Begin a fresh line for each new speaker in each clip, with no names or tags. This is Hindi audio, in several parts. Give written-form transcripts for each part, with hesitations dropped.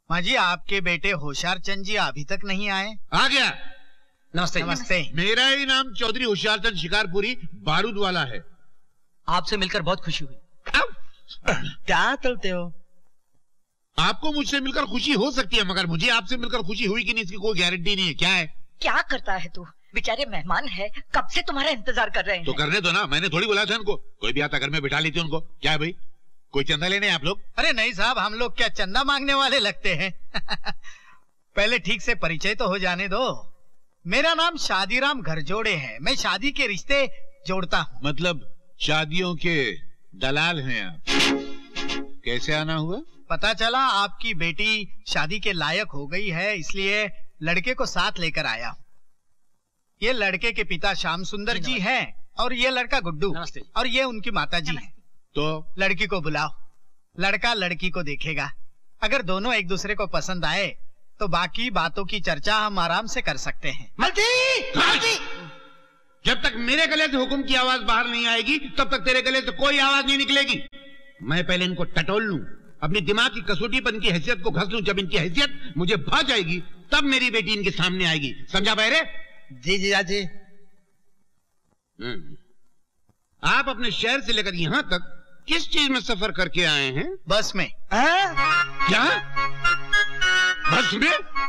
माँ जी, आपके बेटे होशियार चंद जी अभी तक नहीं आए।
आ गया।
नमस्ते।
नमस्ते।
मेरा ही नाम चौधरी होशियार चंद शिकारपुरी बारूद वाला है।
आपसे मिलकर बहुत खुशी हुई।
क्या चलते हो?
आपको मुझसे मिलकर खुशी हो सकती है, मगर मुझे आपसे मिलकर खुशी हुई कि नहीं इसकी कोई गारंटी नहीं है। क्या है?
क्या करता है तू? बेचारे मेहमान है, कब से तुम्हारा इंतजार कर रहे हैं।
तो करने दो ना, मैंने थोड़ी बुलाया था उनको। कोई भी आता घर में बिठा लेती उनको। क्या है भाई, कोई चंदा लेने आप लोग?
अरे नहीं साहब, हम लोग क्या चंदा मांगने वाले लगते हैं। पहले ठीक से परिचय तो हो जाने दो। मेरा नाम शादीराम घरजोड़े है। मैं शादी के रिश्ते जोड़ता हूँ।
मतलब शादियों के दलाल हैं आप? कैसे आना हुआ?
पता चला आपकी बेटी शादी के लायक हो गई है, इसलिए लड़के को साथ लेकर आया हूँ। ये लड़के के पिता श्याम सुंदर जी हैं और ये लड़का गुड्डू, और ये उनकी माता जी हैं।
तो
लड़की को बुलाओ, लड़का लड़की को देखेगा। अगर दोनों एक दूसरे को पसंद आए तो बाकी बातों की चर्चा हम आराम से कर सकते हैं।
मल्टी! जब तक मेरे गले से हुक्म की आवाज बाहर नहीं आएगी तब तक तेरे गले से कोई आवाज नहीं निकलेगी। मैं पहले इनको टटोल लूं, अपनी दिमाग की कसौटी पर इनकी हैसियत को घस लूं। जब इनकी हैसियत मुझे भा जाएगी तब मेरी बेटी इनके सामने आएगी। समझा बहरे?
जी जीजा जी।
आप अपने शहर से लेकर यहाँ तक किस चीज में सफर करके आए हैं?
बस में।
क्या? बस में?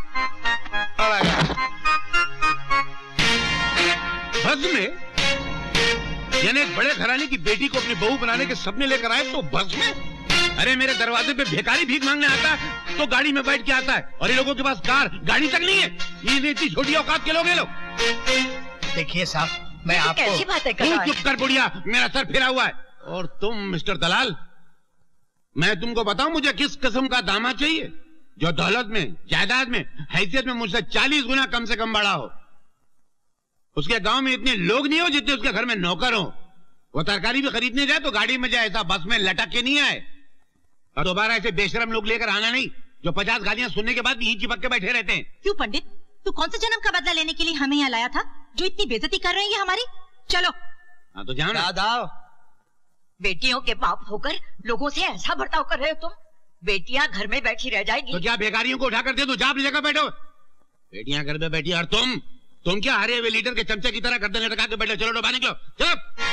बस में? यानी एक बड़े घराने की बेटी को अपनी बहू बनाने के सपने लेकर आए तो बस में? अरे मेरे दरवाजे पे भिखारी भीख मांगने आता है तो गाड़ी में बैठ के आता है, और ये लोगों के पास कार गाड़ी तक नहीं है। ये इतनी छोटी औकात के लोग हैं लोग।
देखिए साहब, मैं आपको
कैसी बातें कर रहा है?
चुप कर बुढ़िया, मेरा सर फिरा हुआ है। और तुम मिस्टर दलाल, मैं तुमको बताऊं मुझे किस किस्म का दामाद चाहिए जो दौलत में, जायदाद में, हैसियत में मुझसे 40 गुना कम से कम बड़ा हो। उसके गांव में इतने लोग नहीं हो जितने उसके घर में नौकर हो। वो तरकारी भी खरीदने जाए तो गाड़ी में जाए, ऐसा बस में लटक के नहीं आए। और दोबारा ऐसे बेशरम लोग लेकर आना नहीं जो 50 गालियां सुनने के बाद भी यहीं चिपक के बैठे रहते हैं।
क्यों पंडित, तू कौन से जन्म का बदला लेने के लिए हमें यहाँ लाया था जो इतनी बेइज्जती कर रही है हमारी? चलो।
हाँ तो जाओ ना।
दादा,
बेटियों के बाप होकर लोगों से ऐसा बर्ताव कर रहे हो तुम? बेटियां घर में बैठी रह जाएगी
तो क्या बेकारियों को उठाकर दे दो? जा अपनी जगह बैठो। बेटियां घर में बैठी, और तुम क्या हरे हुए लीटर के चमचे की तरह गर्दन लटका के बैठे? चलो डोबा निकलो, चलो।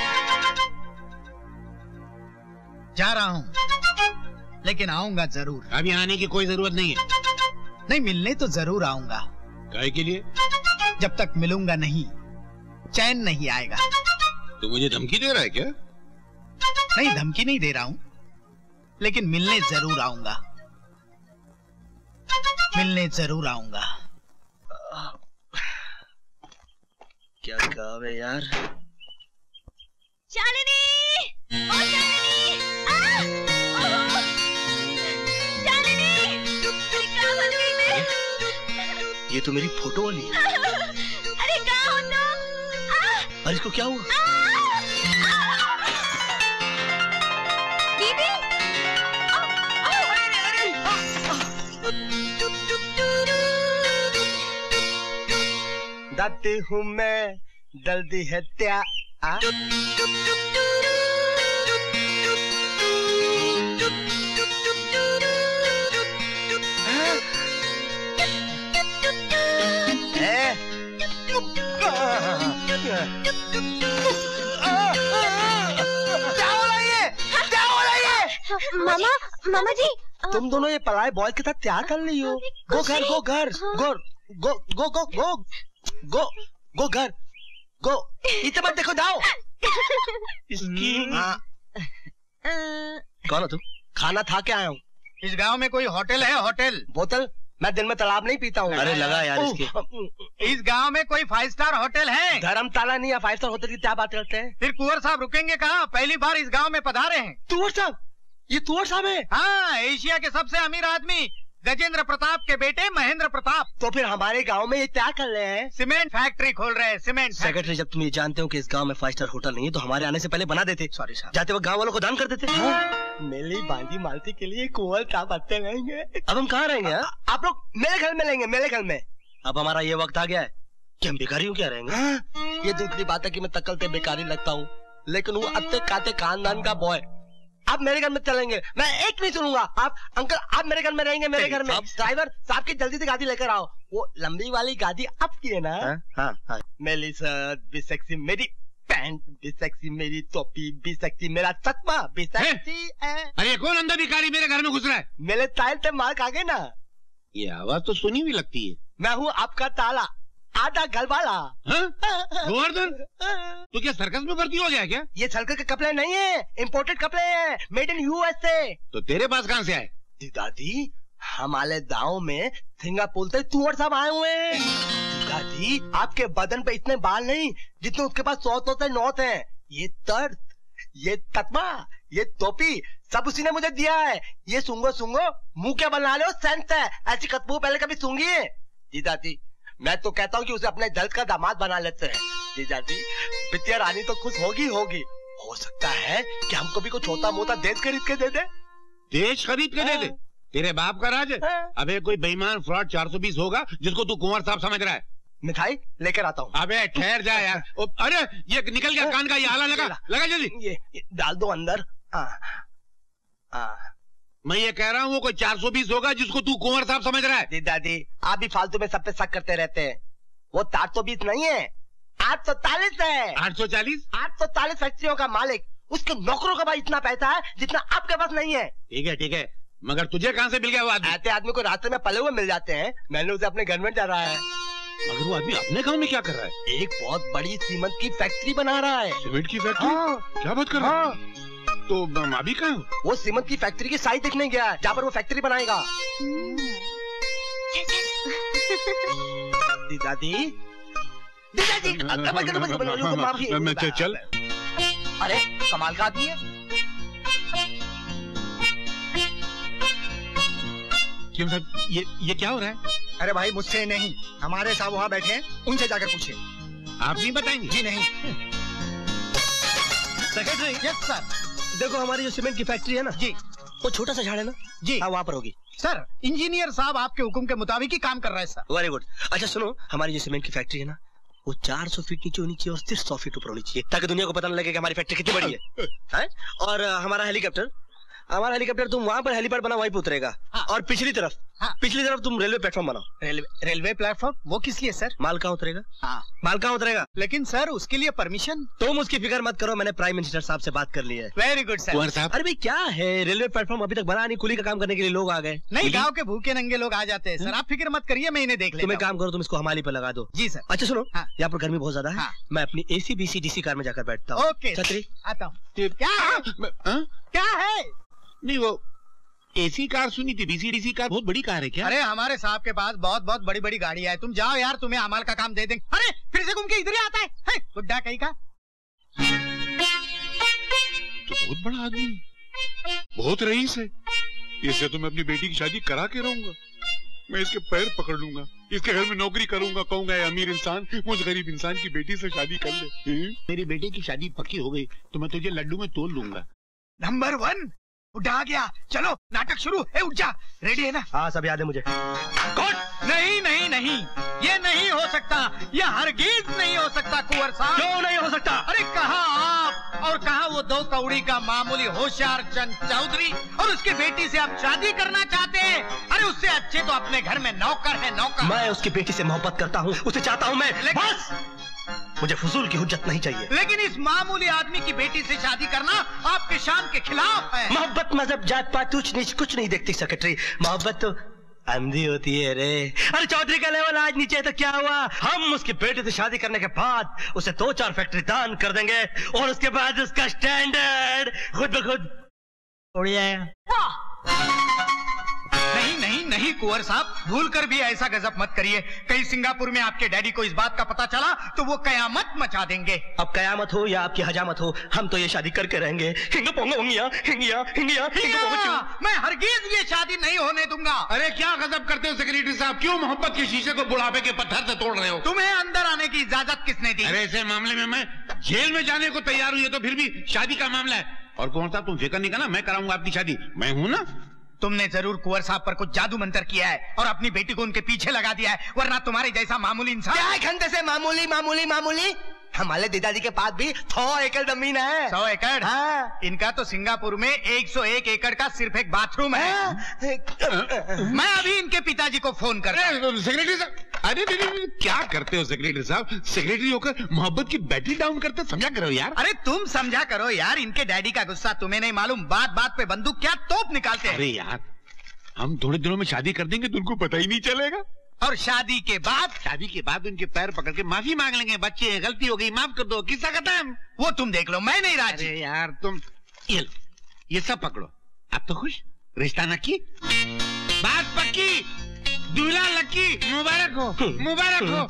जा रहा हूँ, लेकिन आऊंगा जरूर।
अभी आने की कोई जरूरत नहीं है।
नहीं, मिलने तो जरूर आऊंगा।
काहे के लिए?
जब तक मिलूंगा नहीं, चैन नहीं आएगा।
तो मुझे धमकी दे रहा है क्या?
नहीं, धमकी नहीं दे रहा हूँ, लेकिन मिलने जरूर आऊंगा। मिलने जरूर आऊंगा।
क्या काम है यार?
शालिनी! ओ शालिनी! शालिनी! क्या बन गई मैं?
ये तो मेरी फोटो वाली है।
अरे कहाँ हो तुम?
अरे इसको क्या हुआ?
दीदी!
दाती हूँ मैं, जल्दी है त्या।
मामा, मामा जी,
तुम दोनों ये पराए बॉय के साथ क्या कर रही हो? गो घर, गो घर, गो गो गो गो गो गो गो घर, गो। इतना मत देखो, जाओ। कौन हो तुम? खाना खा के आया हूँ।
इस गांव में कोई होटल है? होटल?
बोतल? मैं दिन में तालाब नहीं पीता हूँ। अरे लगा यार इसके।
इस गांव में कोई 5 स्टार होटल है?
धर्मशाला नहीं है, 5 स्टार होटल की क्या बात करते हैं?
फिर कुंवर साहब रुकेंगे कहाँ? पहली बार इस गांव में पधारे हैं।
तुवर साहब? ये तुवर साहब है?
हाँ, एशिया के सबसे अमीर आदमी गजेंद्र प्रताप के बेटे महेंद्र प्रताप।
तो फिर हमारे गांव में ये क्या कर रहे हैं?
सीमेंट फैक्ट्री खोल रहे हैं। सीमेंट
सेक्रेटरी, जब तुम ये जानते हो कि इस गांव में 5 स्टार होटल नहीं है तो हमारे आने से पहले बना देते।
सॉरी साहब।
जाते वक्त गांव वालों को दान कर देते। मेरी बांधी मालती के लिए कुंवर साहब आते रहेंगे। अब हम कहाँ रहेंगे? आप लोग मेरे घर में लेंगे, मेरे घर में। अब हमारा ये वक्त आ गया है कि हम बेकारी क्यों क्या रहेंगे? ये दूसरी बात है कि मैं तकलते बेकारी लगता हूँ, लेकिन वो अत्ते काते खानदान का बॉय। आप मेरे घर में चलेंगे, मैं एक नहीं सुनूंगा। आप अंकल आप मेरे घर में रहेंगे, मेरे घर में। ड्राइवर साहब की जल्दी से गाड़ी लेकर आओ, वो लंबी वाली गाड़ी आपकी है ना? हाँ। मेरी शर्ट भी सेक्सी, मेरी पैंट भी सेक्सी, मेरी टोपी भी सेक्सी, मेरा चश्मा भी सेक्सी है।
अरे कौन अंदर भिखारी मेरे घर में घुस रहा है?
मेरे टाइल पे मार्क आ गए ना।
ये आवाज तो सुनी हुई लगती है।
मैं हूँ आपका ताला, आधा घर वाला।
गोवर्धन, तो क्या सर्कस में भर्ती हो गया क्या?
ये सर्कस के कपड़े नहीं है, इम्पोर्टेड कपड़े हैं, मेड इन यूएसए।
तो तेरे पास कहाँ से आए?
दादी हमारे गाँव में सिंगापुर से तुअर साहब आए हुए हैं। दादी आपके बदन पे इतने बाल नहीं जितने उसके पास 100 से नोट हैं। ये तर्द, ये तत्मा, ये टोपी सब उसी ने मुझे दिया है। ये सुंगो मुंह क्या बना लो सेंस है, ऐसी खुशबू पहले कभी सूंघी है? जी दादी मैं तो कहता हूँ कि उसे अपने जल्द का दामाद बना लेते हैं। जी दादी बिटिया रानी तो खुश होगी। हो सकता है कि हमको भी कुछ छोटा मोटा देश खरीद के दे दे।
देश खरीद के दे दे? तेरे बाप का राज है? अबे कोई बेईमान फ्रॉड 420 होगा जिसको तू कुंवर साहब समझ रहा है।
मिठाई लेकर आता हूँ।
अबे ठहर जा यार। अरे ये निकल गया कान का, ये आला लगा जल्दी।
ये डाल दो अंदर।
मैं ये कह रहा हूँ वो कोई 420 होगा जिसको तू कुंवर साहब समझ रहा है।
दादी आप भी फालतू में सब पे शक करते रहते हैं। वो 420 नहीं है, 840 है।
840?
840 फैक्ट्रियों का मालिक, उसके नौकरों का भाई इतना पैसा है जितना आपके पास नहीं है।
ठीक है, मगर तुझे कहाँ से मिल गया वो आदमी?
ऐसे आदमी को रास्ते में पले हुए मिल जाते हैं। मैंने उसे अपने घर में जा रहा है।
मगर वो आदमी अपने गाँव में क्या कर रहा है?
एक बहुत बड़ी सीमेंट की फैक्ट्री बना रहा है।
सीमेंट की फैक्ट्री? क्या बात कर रहा है? तो अभी कहाँ? वो
सीमेंट की फैक्ट्री की साइट देखने गया है जहाँ पर वो फैक्ट्री बनाएगा। दादी
चल।
अरे कमाल का आदमी है।
क्यों साहब ये क्या हो रहा है?
अरे भाई मुझसे नहीं, हमारे साहब वहाँ बैठे हैं, उनसे जाकर पूछिए।
आप नहीं बताएंगे?
जी नहीं।
सेक्रेटरी।
Yes sir.
देखो हमारी जो सीमेंट की फैक्ट्री है ना जी, वो छोटा सा झाड़ है ना
जी,
हाँ वहाँ पर होगी।
सर इंजीनियर साहब आपके हुक्म के मुताबिक ही काम कर रहे हैं सर।
Very good. अच्छा सुनो, हमारी जो सीमेंट की फैक्ट्री है ना वो 400 फीट नीचे होनी चाहिए और सिर्फ 100 फीट ऊपर होनी चाहिए, ताकि दुनिया को पता न लगे कि हमारी फैक्ट्री कितनी बड़ी है? और हमारा हेलीकॉप्टर तुम वहाँ पर हेलीपैड बना वहीं पे उतरेगा। और पिछली तरफ तुम रेलवे प्लेटफॉर्म बनाओ।
Railway platform? वो किस लिए सर?
माल कहाँ उतरेगा? माल कहाँ उतरेगा?
लेकिन सर उसके लिए परमिशन।
तुम उसकी फिक्र मत करो, मैंने प्राइम मिनिस्टर साहब से बात कर ली है।
Very good sir.
अरे भाई क्या है, रेलवे प्लेटफॉर्म अभी तक बना नहीं, कुली का काम करने के लिए लोग आ गए।
नहीं, गाँव के भूखे नंगे लोग आ जाते हैं सर, आप फिक्र मत करिए, मैं इन्हें देख लेता हूं।
तुम एक काम करो, तुम इसको हमाली पे लगा दो।
जी सर।
अच्छा सुनो, यहाँ पर गर्मी बहुत ज्यादा है, मैं अपनी AC BC DC कार में जाकर बैठता हूँ।
ओके
छतरी
आता हूँ। क्या है?
नहीं वो AC कार सुनी थी, BC DC कार बहुत बड़ी कार है क्या?
अरे हमारे साहब के पास बहुत बड़ी बड़ी गाड़ी है, तुम जाओ यार, तुम्हें अमाल का काम दे देंगे। अरे फिर से घूम के इधर ही आता है बुड्ढा कहीं का।
तो बहुत बड़ा आदमी, बहुत रईस है। इससे तो मैं अपनी बेटी की शादी करा के रहूंगा। मैं इसके पैर पकड़ लूंगा, इसके घर में नौकरी करूंगा, कहूंगा अमीर इंसान मुझ गरीब इंसान की बेटी से शादी कर ले।
मेरी बेटी की शादी पक्की हो गई तो मैं तुझे लड्डू में तोल लूंगा।
नंबर 1 उठा गया। चलो नाटक शुरू है, उठ जा। रेडी है ना?
हाँ सब याद है मुझे।
कौन? नहीं, ये नहीं हो सकता, ये हरगिज नहीं हो सकता कुंवर साहब।
क्यों नहीं हो सकता?
अरे कहाँ आप और कहाँ वो 2 कौड़ी का मामूली होशियार चंद चौधरी, और उसकी बेटी से आप शादी करना चाहते हैं? अरे उससे अच्छे तो अपने घर में नौकर है, नौकर।
मैं उसकी बेटी से मोहब्बत करता हूँ, उसे चाहता हूँ मैं। बस मुझे फजूल की हुज्जत नहीं चाहिए।
लेकिन इस मामूली आदमी की बेटी से शादी करना आपके शान के खिलाफ है।
मोहब्बत मजहब जात पात कुछ नहीं देखती सेक्रेटरी, मोहब्बत तो अंधी होती है रे। अरे चौधरी का लेवल आज नीचे है तो क्या हुआ, हम उसके बेटे से शादी करने के बाद उसे 2-4 फैक्ट्री दान कर देंगे और उसके बाद उसका स्टैंडर्ड खुद ब खुद उड़ जाएगा।
नहीं कुंवर साहब, भूल कर भी ऐसा गजब मत करिए। कहीं सिंगापुर में आपके डैडी को इस बात का पता चला तो वो कयामत मचा देंगे।
अब कयामत हो या आपकी हजामत हो, हम तो ये शादी करके रहेंगे।
मैं हरगिज ये शादी नहीं होने दूंगा।
अरे क्या गजब करते हो सेक्रेटरी साहब, क्यों मोहब्बत के शीशे को बुढ़ापे के पत्थर से तोड़ रहे हो?
तुम्हें अंदर आने की इजाजत किसने दी?
अरे ऐसे मामले में मैं जेल में जाने को तैयार हूँ, ये तो फिर भी शादी का मामला है। और कौन साहब तुम फिक्र नहीं करना, मैं कराऊंगा आपकी शादी, मैं हूँ ना।
तुमने जरूर कुंवर साहब पर कुछ जादू मंत्र किया है और अपनी बेटी को उनके पीछे लगा दिया है, वरना तुम्हारे जैसा मामूली इंसान।
क्या घंटे से मामूली? हमारे दादाजी के पास भी 100 एकड़ जमीन है।
100 एकड़?
हाँ।
इनका तो सिंगापुर में 101 एकड़ का सिर्फ एक बाथरूम है। मैं अभी इनके पिताजी को फोन करता हूं।
सेक्रेटरी साहब, अरे क्या करते हो सेक्रेटरी साहब? सेक्रेटरी होकर मोहब्बत की बैटरी डाउन करते, समझा करो यार।
अरे तुम समझा करो यार, इनके डैडी का गुस्सा तुम्हें नहीं मालूम, बात बात पे बंदूक क्या तोप निकालते हैं।
अरे यार, हम थोड़े दिनों में शादी कर देंगे तो उनको पता ही नहीं चलेगा।
और शादी के बाद
उनके पैर पकड़ के माफी मांग लेंगे, बच्चे गलती हो गई माफ कर दो, किस्सा खत्म।
वो तुम देख लो, मैं नहीं राजी।
अरे यार तुम ये सब पकड़ो, अब तो खुश, रिश्ता नक्की, बात पक्की, दूल्हा लक्की, मुबारक हो मुबारक हो।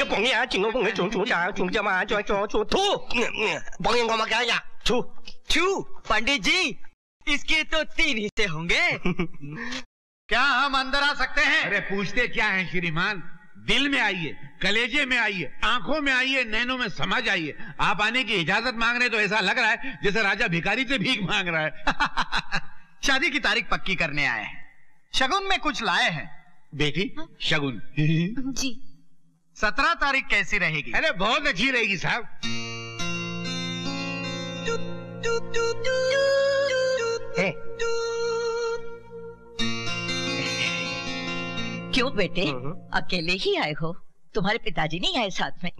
पंडित जी, इसके तो 3 हिस्से होंगे।
क्या हम अंदर आ सकते हैं?
अरे पूछते क्या है श्रीमान, दिल में आइए, कलेजे में आइए, आंखों में आइए, नैनों में समझ आइए। आप आने की इजाजत मांग रहे तो ऐसा लग रहा है जैसे राजा भिखारी से भीख मांग रहा है।
शादी की तारीख पक्की करने आए हैं, शगुन में कुछ लाए हैं।
बेटी शगुन
जी
17 तारीख कैसी रहेगी?
अरे बहुत अच्छी रहेगी साहब।
क्यों बेटे, अकेले ही आए हो? तुम्हारे पिताजी नहीं आए साथ में?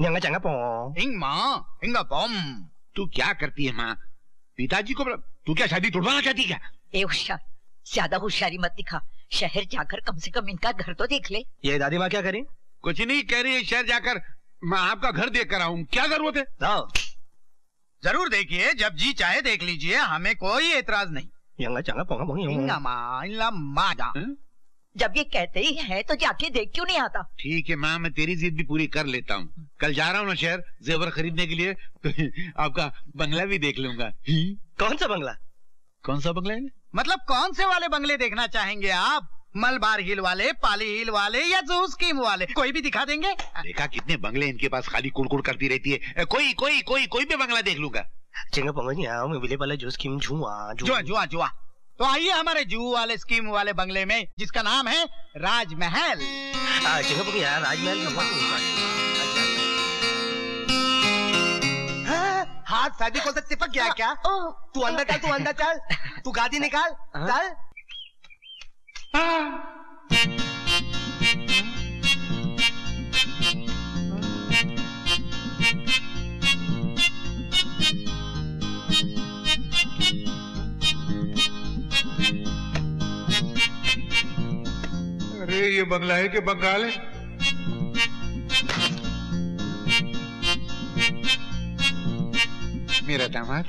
तू क्या करती है माँ? पिताजी को तू क्या शादी तोड़वाना चाहती क्या?
ए होशियार, ज्यादा होशियारी मत दिखा। शहर जाकर कम से कम इनका घर तो देख ले।
ये दादी माँ क्या करी?
कुछ नहीं कह रही है, शहर जाकर मैं आपका घर देख कर आऊँ, क्या जरूरत है?
जरूर देखिए, जब जी चाहे देख लीजिए, हमें कोई एतराज नहीं।
जब ये कहते ही है तो जाके देख क्यों नहीं आता?
ठीक है माँ, मैं तेरी जिद भी पूरी कर लेता हूँ। कल जा रहा हूँ ना शहर जेवर खरीदने के लिए, तो आपका बंगला भी देख लूंगा।
कौन सा बंगला?
कौन सा बंगला है?
मतलब कौन से वाले बंगले देखना चाहेंगे आप? मलबार हिल वाले, पाली हिल वाले या जू स्कीम वाले, कोई भी दिखा देंगे।
देखा कितने बंगले इनके पास, खाली कुड़कुड़ करती रहती है। कोई भी बंगला देख लूंगा।
जुआ तो आइए हमारे जू वाले स्कीम वाले बंगले में, जिसका नाम है राजमहल।
हाथ शादी को चिपक गया क्या? तू अंदर चल, तू गादी निकाल, चल।
अरे ये बंगला है कि बंगाल है?
मेरा दामाद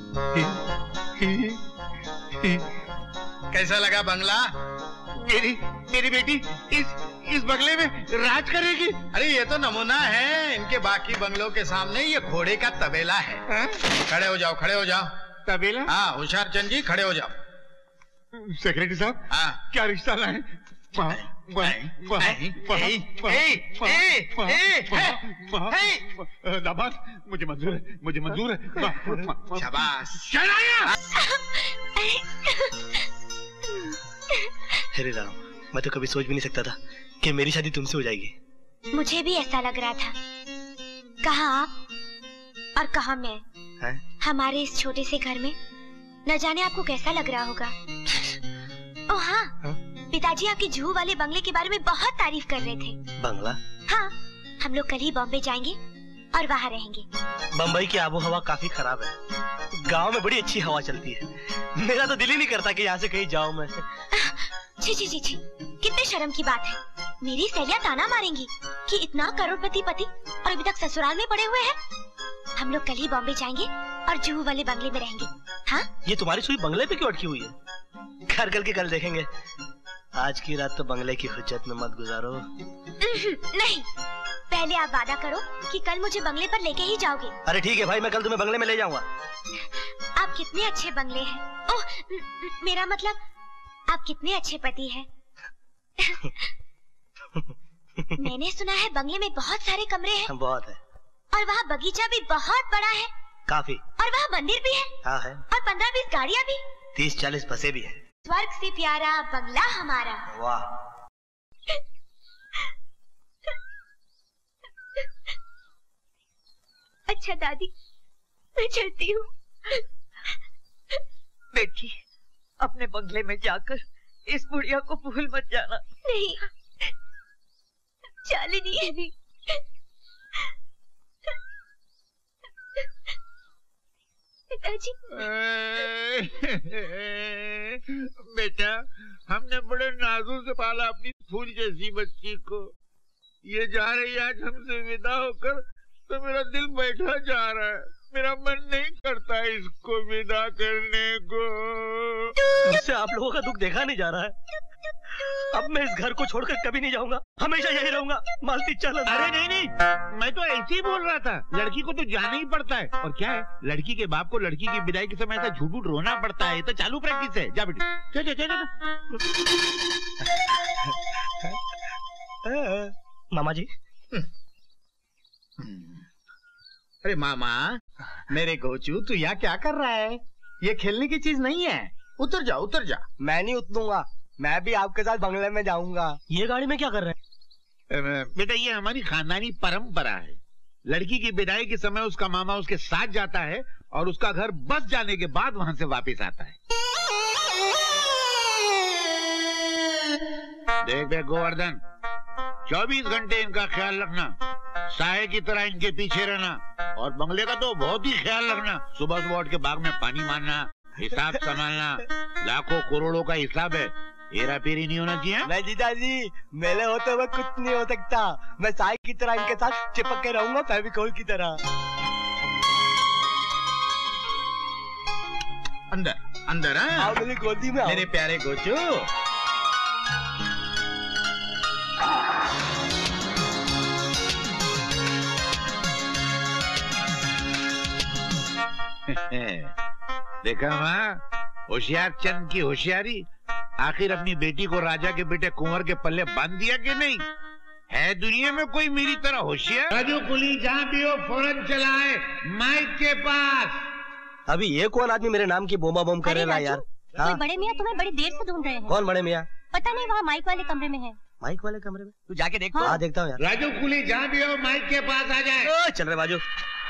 कैसा लगा बंगला?
मेरी बेटी इस बंगले में राज करेगी।
अरे ये तो नमूना है, इनके बाकी बंगलों के सामने ये घोड़े का तबेला है। खड़े हो जाओ।
तबेला?
हाँ होशियार चंद जी, खड़े हो जाओ।
सेक्रेटरी साहब,
हाँ
क्या रिश्ता लाए? दामाद, मुझे मंजूर है।
शाबाश।
अरे राम, मैं तो कभी सोच भी नहीं सकता था कि मेरी शादी तुमसे हो जाएगी।
मुझे भी ऐसा लग रहा था। कहा आप और कहा मैं
है?
हमारे इस छोटे से घर में न जाने आपको कैसा लग रहा होगा। ओह हाँ, पिताजी आपके जूहू वाले बंगले के बारे में बहुत तारीफ कर रहे थे।
बंगला?
हाँ, हम लोग कल ही बॉम्बे जाएंगे और वहाँ रहेंगे।
बम्बई की आबो हवा काफी खराब है, गांव में बड़ी अच्छी हवा चलती है। मेरा तो दिल ही नहीं करता कि यहाँ से कहीं जाऊँ मैं।
छी, कितने शर्म की बात है। मेरी सहेलियां ताना मारेंगी कि इतना करोड़पति पति और अभी तक ससुराल में पड़े हुए हैं। हम लोग कल ही बॉम्बे जाएंगे और जूहू वाले बंगले में रहेंगे। हाँ?
ये तुम्हारी सुई बंगले पे क्यों अटकी हुई है? घर कल के कल देखेंगे, आज की रात तो बंगले की हुज्जत में मत गुजारो।
नहीं, पहले आप वादा करो कि कल मुझे बंगले पर लेके ही जाओगे।
अरे ठीक है भाई, मैं कल तुम्हें बंगले में ले जाऊंगा।
आप कितने अच्छे बंगले हैं। ओह, मेरा मतलब आप कितने अच्छे पति हैं। मैंने सुना है बंगले में बहुत सारे कमरे हैं।
बहुत है।
और वहाँ बगीचा भी बहुत बड़ा है।
काफी।
और वहाँ मंदिर भी है।
हाँ है।
और 15-20 गाड़ियाँ भी।
30-40 बसें भी है।
स्वर्ग से प्यारा बंगला हमारा।
वाह।
अच्छा दादी, मैं चलती हूँ।
बेटी, अपने बंगले में जाकर इस बुढ़िया को भूल मत जाना।
नहीं, शालिनी है। पिताजी।
बेटा, हमने बड़े नाजुक से पाला अपनी फूल जैसी बच्ची को। ये जा रही आज हमसे विदा होकर तो मेरा दिल बैठा जा रहा है। मेरा मन नहीं करता इसको विदा करने को।
मुझसे आप लोगों का दुख देखा नहीं जा रहा है। अब मैं इस घर को छोड़कर कभी नहीं जाऊंगा, हमेशा यही रहूंगा। मालती चल।
अरे नहीं नहीं, मैं तो ऐसे ही बोल रहा था। लड़की को तो जाना ही पड़ता है। और क्या है, लड़की के बाप को लड़की की विदाई के समय ऐसा झूठ रोना पड़ता है। ये तो चालू प्रैक्टिस है। जा बेटी, चल चल चल।
मामा जी।
अरे मामा, मेरे गोचू, तू यहाँ क्या कर रहा है? ये खेलने की चीज नहीं है। उतर जा, उतर जा।
मैं नहीं उतरूंगा, मैं भी आपके साथ बंगले में जाऊंगा। ये गाड़ी में क्या कर रहे हैं?
बेटा, ये हमारी खानदानी परंपरा है। लड़की की विदाई के समय उसका मामा उसके साथ जाता है और उसका घर बस जाने के बाद वहां से वापस आता है। देख देख गोवर्धन, 24 घंटे इनका ख्याल रखना, साये की तरह इनके पीछे रहना। और बंगले का तो बहुत ही ख्याल रखना। सुबह सुबह उठ के बाग में पानी मारना, हिसाब संभालना। लाखों करोड़ों का हिसाब है, हेरा फेरी नहीं होना चाहिए।
नहीं जीजा जी, मेले होते हुए कुछ नहीं हो सकता। मैं साई की तरह इनके साथ चिपक के रहूंगा, फेविकोल की तरह।
अंदर अंदर।
आओ मेरी गोदी में आओ।
मेरे प्यारे गोचू।
देखा माँ, होशियार चंद की होशियारी। आखिर अपनी बेटी को राजा के बेटे कुंवर के पल्ले बांध दिया कि नहीं? है दुनिया में कोई मेरी तरह होशियार? राजू कुली जहाँ भी हो फौरन चलाए माइक के पास।
अभी ये कौन आदमी मेरे नाम की बोमा बोम कर रहा है यार?
कोई बड़े मियाँ तुम्हें बड़ी देर से ढूंढ रहे हैं।
कौन बड़े मियाँ?
पता नहीं, वहाँ माइक वाले कमरे में है।
माइक वाले कमरे में?
तू जाके देख।
हाँ देखता हूँ यार।
राजू कुली जहाँ भी हो माइक के पास आ जाए।
चल रहे बाजू।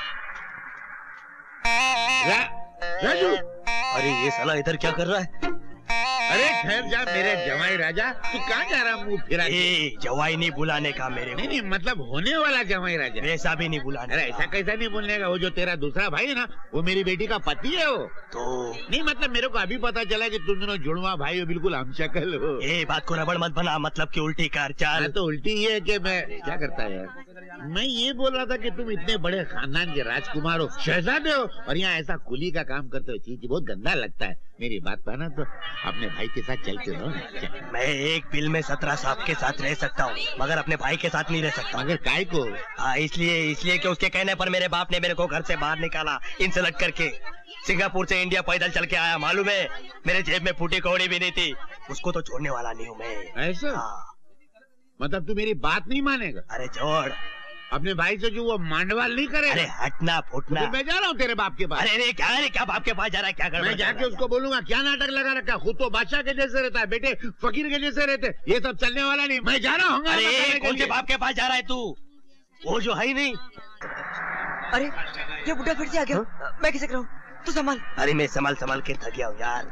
राजू,
अरे ये साला इधर क्या कर रहा है?
अरे ठहर जा मेरे जवाई राजा, तू कहाँ जा रहा मुंह फिरा के?
जवाई नहीं बुलाने का मेरे को।
नहीं नहीं, मतलब होने वाला जवाई राजा।
ऐसा भी नहीं बुलाने।
अरे ऐसा कैसा नहीं बोलने का? वो जो तेरा दूसरा भाई है ना, वो मेरी बेटी का पति है। वो
तो
नहीं, मतलब मेरे को अभी पता चला कि तुम दोनों जुड़वा भाई हो, बिल्कुल हम शक्ल हो।
ये बात को रबड़ मत बना, मतलब कि उल्टी कर चाल।
तो उल्टी ये है कि मैं क्या करता है यार, मैं ये बोल रहा था कि तुम इतने बड़े खानदान के राजकुमार हो, शहजादे हो, और यहाँ ऐसा कुली का काम करते हो। चीज बहुत गंदा लगता है। मेरी बात पाना तो अपने भाई के साथ चलते रहो।
मैं एक बिल में 17 साहब के साथ रह सकता हूँ, मगर अपने भाई के साथ नहीं रह सकता।
मगर काय को?
हाँ, इसलिए कि उसके कहने पर मेरे बाप ने मेरे को घर से बाहर निकाला, इंसल्ट करके। सिंगापुर से इंडिया पैदल चल के आया, मालूम है? मेरे जेब में फूटी कौड़ी भी नहीं थी। उसको तो छोड़ने वाला नहीं हूँ मैं।
ऐसा? मतलब तू मेरी बात नहीं मानेगा?
अरे छोड़,
अपने भाई से जो वो मांडवाल नहीं करे।
अरे हटना फुटना।
तो मैं जा रहा हूँ तेरे बाप के पास।
अरे क्या बाप के पास जा रहा है? क्या कर?
मैं जाके उसको बोलूंगा क्या नाटक लगा रखा, खुद तो बादशाह के जैसे रहता है, बेटे फकीर के जैसे रहते, ये सब चलने वाला नहीं। मैं जा रहा हूँ।
अरे कौन से बाप के पास जा रहा है तू? वो जो है ही नहीं।
अरे ये बुढ़ा फिर से आ गया। मैं किसे कराऊं? तू संभाल।
अरे मैं संभाल के थक गया हूँ यार।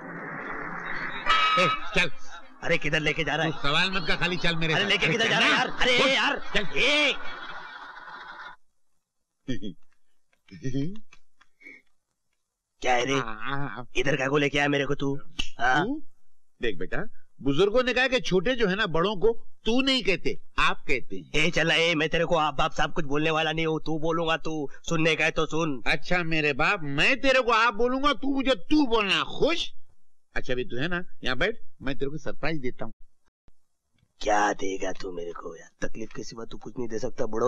चल।
अरे किधर लेके जा रहा है?
सवाल मत का, खाली चल मेरे।
अरे लेके किधर जा रहा है यार? अरे यार चल। क्या है रे? इधर क्या को लेके आया मेरे को तू?
देख बेटा, बुजुर्गों ने कहा कि छोटे जो है ना, बड़ों को तू नहीं कहते, आप कहते हैं।
चल मैं तेरे को आप बाप साहब कुछ बोलने वाला नहीं हूँ। तू बोलूंगा, तू सुनने का है तो सुन।
अच्छा मेरे बाप, मैं तेरे को आप बोलूंगा, तू मुझे तू बोलना। खुश? अच्छा भी तू है ना, यहाँ बैठ, मैं तेरे को सरप्राइज देता हूँ।
क्या देगा तू मेरे को यार? तकलीफ के सिवा तू कुछ नहीं दे सकता बुढ़ो।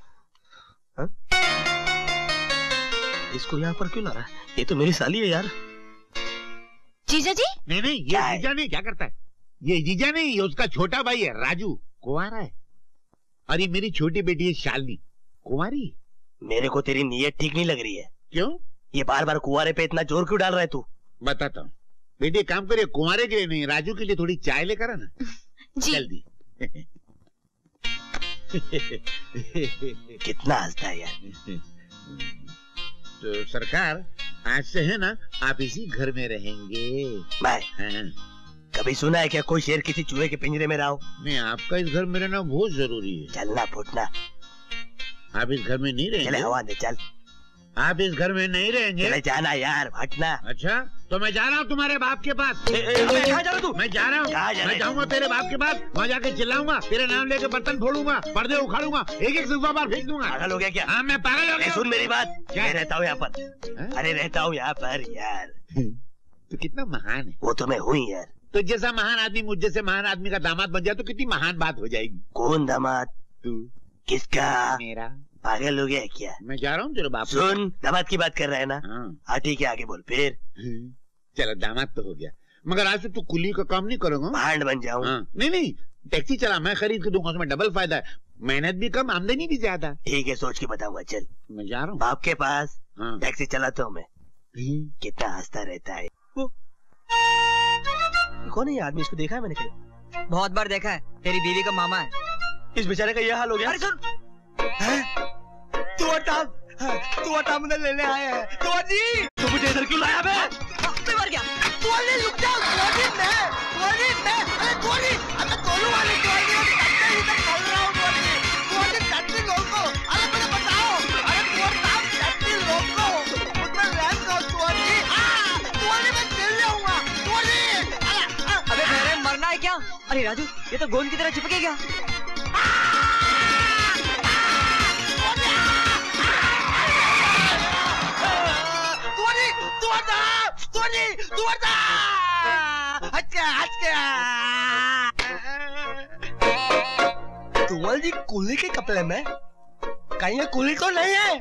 इसको यहाँ पर क्यों ला रहा है? ये तो मेरी साली है यार।
जीजा जी?
नहीं नहीं, ये जीजा नहीं। क्या करता है ये? जीजा नहीं, ये उसका छोटा भाई है राजू, कुंवारा है। और ये मेरी छोटी बेटी है शालिनी, कुंवारी।
मेरे को तेरी नीयत ठीक नहीं लग रही है।
क्यों? ये
बार बार कुंवारे पे इतना जोर क्यों डाल रहा है तू?
बताता हूँ बेटी, काम करिए, कुंवारे के लिए नहीं, राजू के लिए थोड़ी चाय लेकर आना
जी।
जल्दी।
कितना हंसता है यार।
तो सरकार आज से है ना आप इसी घर में रहेंगे।
मैं
हाँ।
कभी सुना है क्या कोई शेर किसी चूहे के पिंजरे में रहा हो?
नहीं, आपका इस घर में रहना बहुत जरूरी है।
चलना फुटना,
आप इस घर में नहीं रहेंगे?
चले हवा दे चल।
आप इस घर में नहीं रहेंगे?
चले जाना यार, हटना।
अच्छा तो मैं जा रहा हूँ तुम्हारे बाप के पास।
कहाँ जा रहा तू?
मैं जा रहा हूँ, मैं जाऊंगा तेरे बाप के पास, वहाँ जाके चिल्लाऊंगा, तेरे नाम लेके बर्तन फोड़ूंगा, पर्दे उखाड़ूंगा, एक एक सिलवा बार फेंक दूंगा।
पागल हो गया क्या?
हाँ मैं पागल हो गया।
सुन मेरी बात,
क्या?
मैं रहता हूँ यहाँ पर। अरे रहता हूँ यहाँ पर यार।
तो कितना महान है।
वो तो मैं हूँ यार।
तो जैसा महान आदमी मुझ जैसे महान आदमी का दामाद बन जाए तो कितनी महान बात हो जाएगी।
कौन दामाद?
तू।
किसका?
मेरा।
पागल हो गया क्या?
मैं जा रहा हूँ तेरे बाप।
सुन, दामाद की बात कर रहा है ना? हाँ ठीक है, आगे बोल फिर।
चलो दामाद तो हो गया, मगर आज से तू कुली का काम नहीं करूंगा।
भांड बन जाऊँ?
नहीं नहीं, टैक्सी चला, मैं खरीद के दूंगा, उसमें डबल फायदा है, मेहनत भी कम, आमदनी भी ज्यादा।
ठीक है, सोच के बताऊंगा। चल
मैं जा रहा हूँ
बाप के पास। टैक्सी चलाता हूँ मैं। कितना हंसता रहता है वो। कौन है ये आदमी? इसको देखा है मैंने कहीं?
बहुत बार देखा है, तेरी बीवी का मामा है।
इस बेचारे का ये हाल हो गया।
अरे सुन,
तू मुझे लेने आया है। तुअर जी, तू मुझे इधर क्यों लाया बे?
मर गया।
तुअर जी रुक जाओ। तुअर जी मैं। अरे तुअर जी, अबे दोनों वाले तुअर जी मैं इधर खोल रहा हूँ। तुअर जी टट्टी लोगों, अरे मुझे बताओ। अरे तुअर साहब टट्टी लोगों, मुझे लैंड करो तुअर जी। तुअर जी मैं खेल जाऊंगा। तुअर जी
अबे मेरे मरना है क्या? अरे राजू, ये तो गोंद की तरह चिपके गया।
तुअर जी कुली के कपड़े में? कहीं ये कुली तो नहीं है?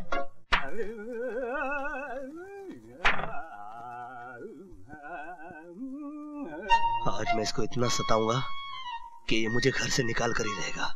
आज मैं इसको इतना सताऊंगा कि ये मुझे घर से निकाल कर ही रहेगा।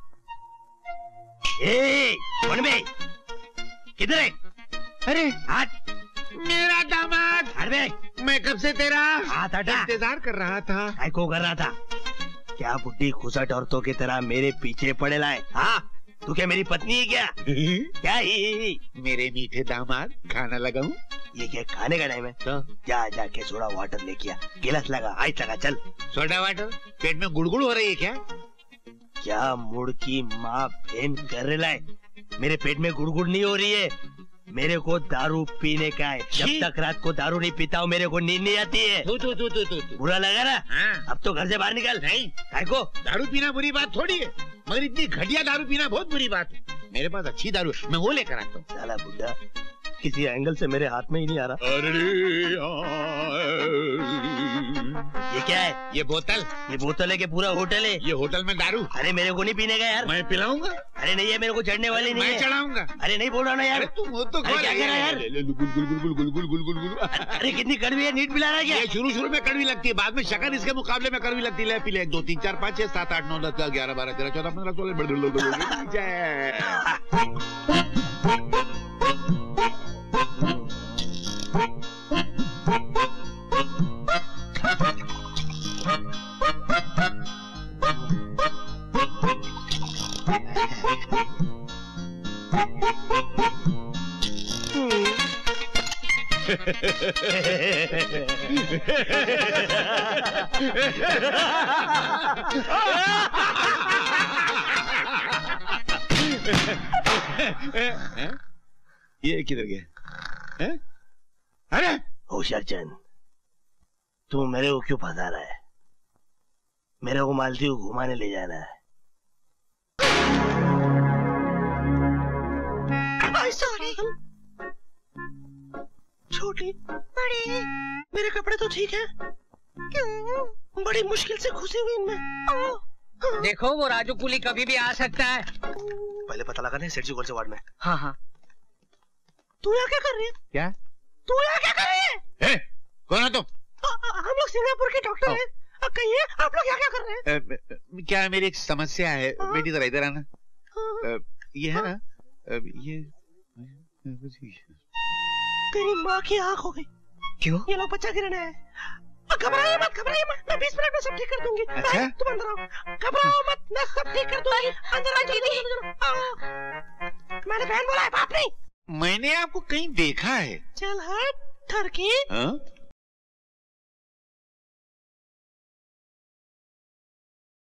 किधर है?
अरे
हाथ
मेरा दामाद।
अरे
मैं कब से तेरा
हाथ हटा।
इंतजार कर रहा था।
काय को कर रहा था? क्या बुढ़ी खुसट औरतों की तरह मेरे पीछे पड़े लाए? हाँ तू क्या मेरी पत्नी है क्या? क्या ही?
मेरे मीठे दामाद, खाना लगाऊं?
ये क्या खाने का टाइम है? तो जा जाके सोडा वाटर लेके आ। गिलास लगा, आइस लगा, चल।
Soda water? पेट में गुड़गुड़ हो रही है क्या?
क्या मुड़ की माँ बहन कर रहा है? मेरे पेट में गुड़गुड़ नहीं हो रही है, मेरे को दारू पीने का है। जब तक रात को दारू नहीं पीता हूँ मेरे को नींद नहीं आती है। बुरा लगा ना?
हाँ।
अब तो घर से बाहर निकल।
नहीं,
काय को?
दारू पीना बुरी बात थोड़ी है, मगर इतनी घटिया दारू पीना बहुत बुरी बात है। मेरे पास अच्छी दारू, मैं वो लेकर आता हूँ।
साला बुड्ढा किसी एंगल से मेरे हाथ में ही नहीं आ रहा। ये क्या है?
ये बोतल।
ये बोतल है कि पूरा होटल है?
ये होटल में दारू।
अरे मेरे को नहीं पीने का यार।
मैं पिलाऊंगा।
अरे नहीं, ये मेरे को चढ़ने वाली नहीं है।
मैं चढ़ाऊंगा।
अरे नहीं बोल रहा ना यार।
अरे तुम हो तो
क्या कह रहा है यार? अरे कितनी कड़वी है, नीट पिला रहा है क्या?
ये शुरू में कड़वी लगती है, बाद में शक्कर इसके मुकाबले में कड़वी लगती है। पीले 2 3 4 5 6 7 8 9 10 11 12 13 14 15 ये किधर गया? अरे
होशियारचंद, तू मेरे को क्यों फंसा रहा है? मेरे को मालदीव घुमाने ले जाना है।
सॉरी।
छोटी
बड़ी।
मेरे कपड़े तो ठीक है,
क्यों?
बड़ी मुश्किल से घुसे हुए इनमें।
देखो वो राजू कुली कभी भी आ सकता है।
पहले पता लगा ना सेठ जी कौन से वार्ड में।
हाँ हाँ।
तू यहाँ क्या कर रही है?
क्या?
तू यहाँ क्या कर रही है?
कौन हो तुम?
हम लोग सिंगापुर के डॉक्टर हैं। कहिए आप लोग यहाँ क्या कर रहे हैं?
क्या मेरी एक समस्या है, बेटी जरा इधर आना। ये है ना, ये
तेरी माँ की आँख हो गई।
क्यों?
ये लोग बच्चा गिरने आए। घबराइए मत, मैं 20 मिनट में सब ठीक कर दूंगी।
अच्छा?
तुम अंदर आओ, घबराओ मत, मैं सब ठीक कर दूंगी। अंदर आओ, मैंने बहन बोला है, बाप नहीं।
मैंने आपको कहीं देखा है।
चल हट ठरकी।
हाँ?